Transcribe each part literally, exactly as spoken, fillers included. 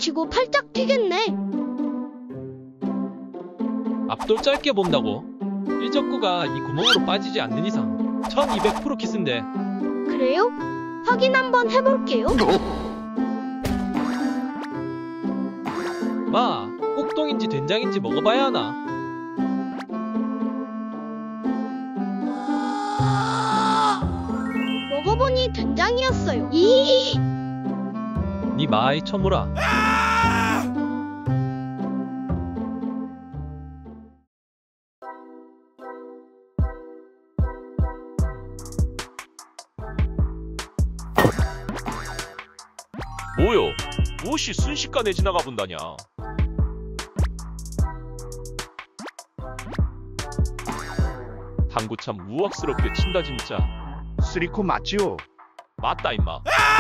치고 팔짝 튀겠네. 앞돌 짧게 본다고? 일적구가 이 구멍으로 빠지지 않는 이상 천이백 퍼센트 키스인데. 그래요? 확인 한번 해볼게요. 마, 꼭동인지 된장인지 먹어봐야 하나? 먹어보니 된장이었어요. 이 니 마이 처무라. 뭐요? 무엇이 순식간에 지나가 본다냐? 당구 참 우악스럽게 친다 진짜. 쓰리코 맞지요? 맞다 임마.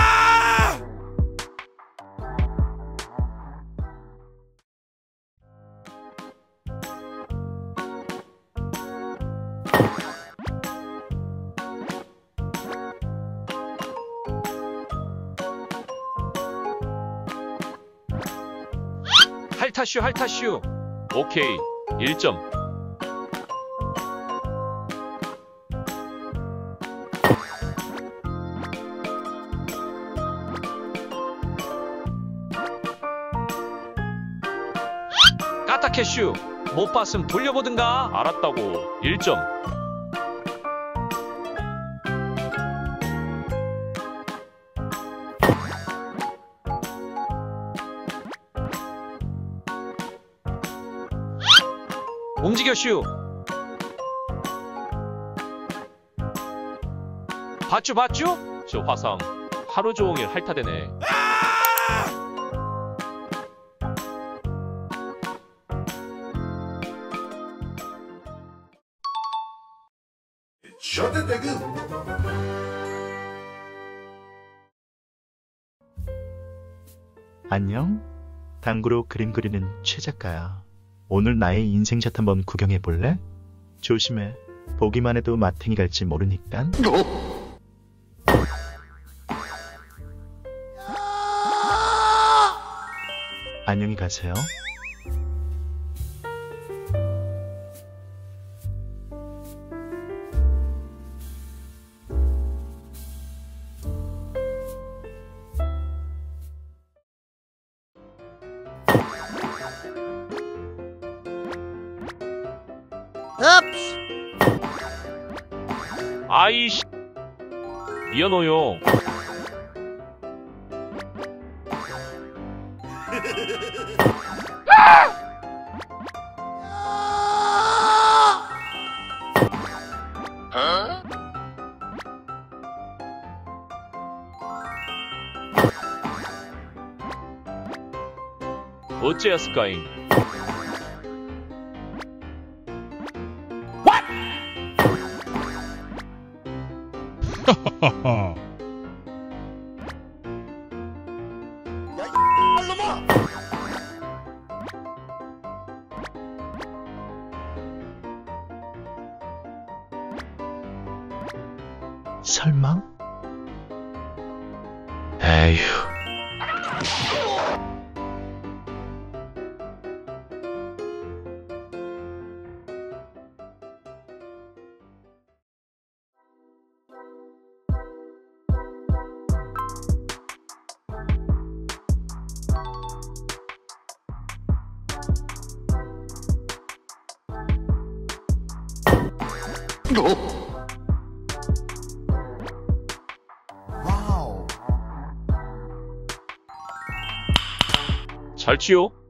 할타슈 할타슈. 오케이 일 점. 까타캐슈. 못 봤음 돌려보든가. 알았다고. 일 점. 움직여슈. 봤쥬 봤쥬? 저 화상 하루 종일 핥아대네. 안녕? 당구로 그림 그리는 최 작가야. 오늘 나의 인생샷 한번 구경해 볼래? 조심해. 보기만 해도 마탱이 갈지 모르니깐. 안녕히 가세요. 읍스. 아이씨. 미안해요. 어째였을까잉? 하하하. 설마? 에휴. 잘 치요.